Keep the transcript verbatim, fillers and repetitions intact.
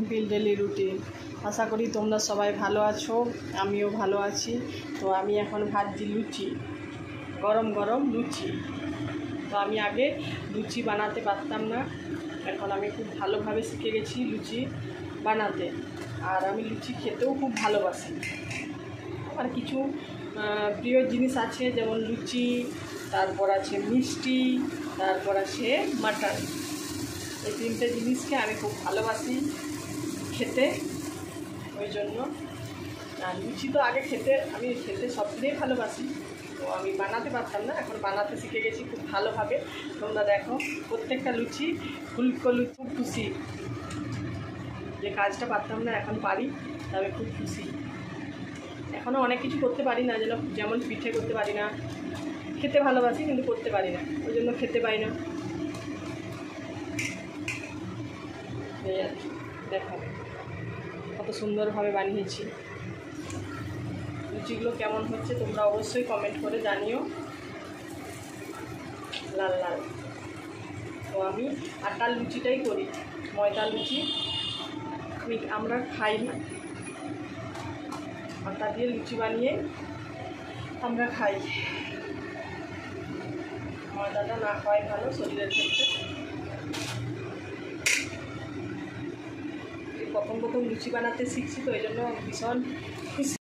Simple daily routine. আশা করি তোমরা সবাই ভালো আছো, আমিও ভালো আছি। তো আমি এখন ভাজছি লুচি, গরম গরম লুচি। তো আমি আগে লুচি বানাতে পারতাম না, এখন আমি খুব ভালোভাবে শিখে গেছি লুচি বানাতে। আর আমি লুচি খেতেও খুব ভালোবাসি। আর কিছু প্রিয় জিনিস আছে, যেমন লুচি, তারপর আছে মিষ্টি, তারপর আছে মাটন। এই তিনটে জিনিসকে আমি খুব ভালোবাসি খেতে, ওই জন্য। আর লুচি তো আগে খেতে আমি খেতে সবচেয়ে ভালোবাসি। তো আমি বানাতে পারতাম না, এখন বানাতে শিখে গেছি খুব ভালোভাবে। তোমরা দেখো, প্রত্যেকটা লুচি ফুলকো লুচি। খুব খুশি যে কাজটা পারতাম না এখন পারি, তবে খুব খুশি। এখনও অনেক কিছু করতে পারি না, যেন যেমন পিঠে করতে পারি না। খেতে ভালোবাসি কিন্তু করতে পারি না, ওই জন্য খেতে পাই না। এই আর কি, দেখো কত সুন্দরভাবে বানিয়েছি। লুচিগুলো কেমন হচ্ছে তোমরা অবশ্যই কমেন্ট করে জানিও। লাল লাল। তো আমি আটার লুচিটাই করি, ময়দার লুচি আমি আমরা খাই না। আটা দিয়ে লুচি বানিয়ে আমরা খাই। ময়দাটা না খাওয়াই ভালো শরীরের ক্ষেত্রে। প্রথম প্রথম লুচি বানাতে শিখছি, তো এই জন্য ভীষণ খুশি।